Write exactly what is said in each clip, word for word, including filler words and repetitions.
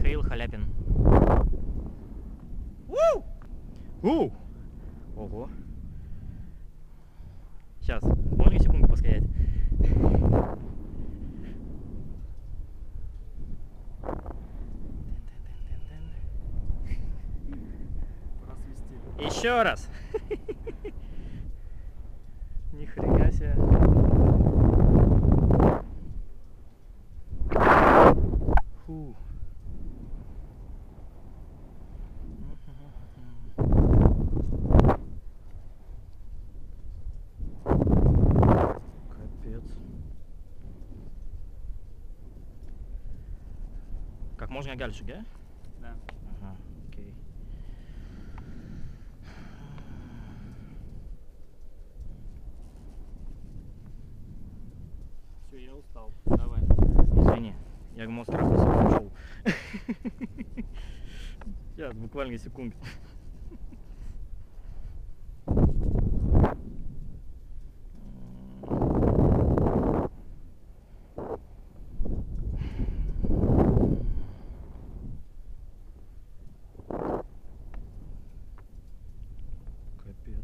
Михаил Халяпин. У! У! Ого. Сейчас, можно секунду постоять? Еще раз. Ни хрена себе. Фу. Капец. Как можно дальше, да? Да. Ага, окей. Все, я устал. Давай. Извини, я ему страшно слушал. Сейчас, буквально секунду. Капец.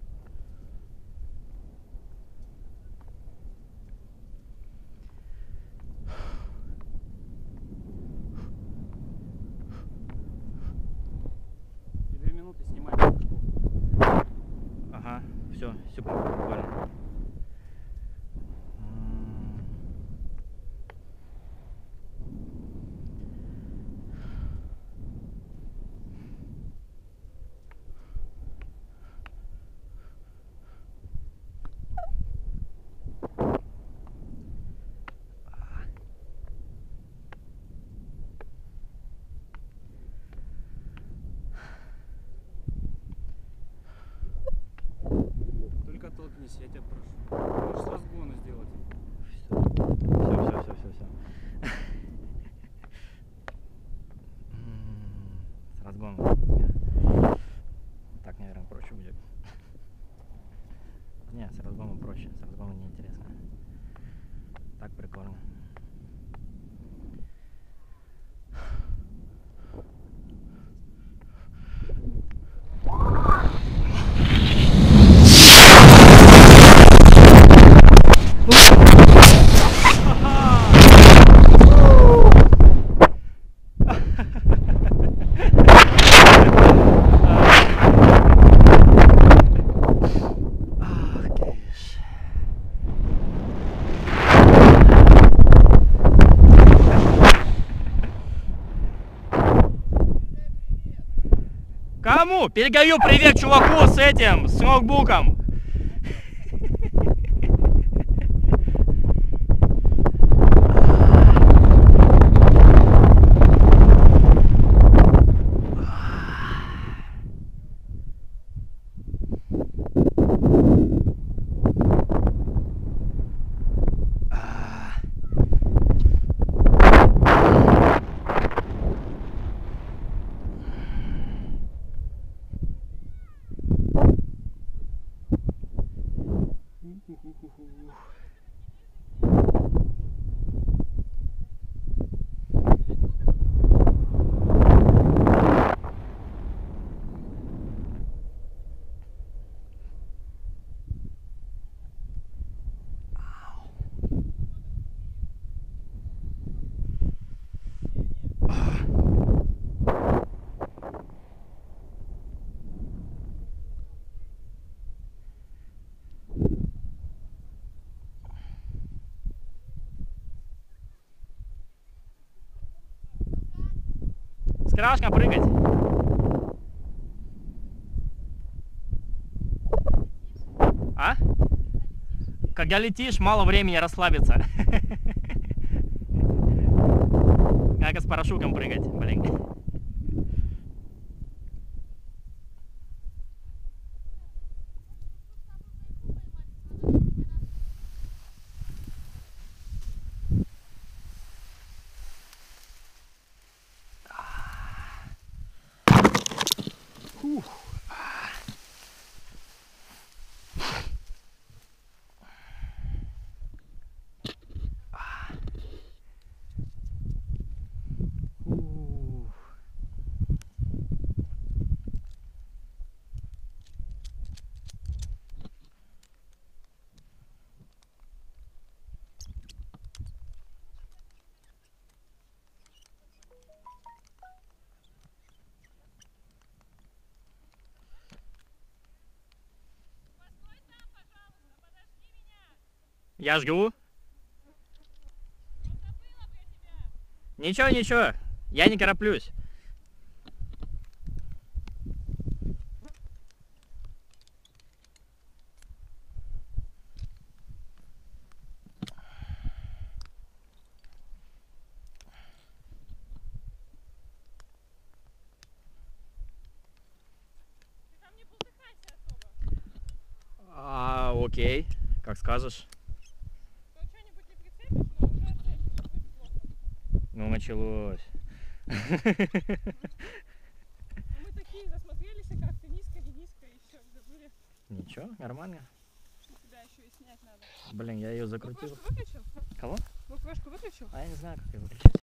И две минуты снимай кружку. Ага, все, секунду буквально. Только толкнись, я тебя прошу. Можешь с разгона сделать. Все, все, все, все, все. С разгоном. Так, наверное, проще будет. Не, с разгоном проще. С разгоном неинтересно. Так прикольно. Кому? Передаю привет чуваку с этим, с ноутбуком. Страшно прыгать. А? Когда летишь, мало времени расслабиться. Как с парашютом прыгать, блин. Фух. Фух. Я жду. Ничего, ничего. Я не тороплюсь. А, окей, как скажешь. То что-нибудь не прицепишь, но уже отцепишь, будет плохо. Ну, началось. Мы такие засмотрелись, а как-то низко, не низко, и все, забыли, Ничего, нормально. что тебя еще и снять надо. Блин, я ее закрутил. Буквашку выключил? Кого? Буквашку выключил? А я не знаю, как ее выключить.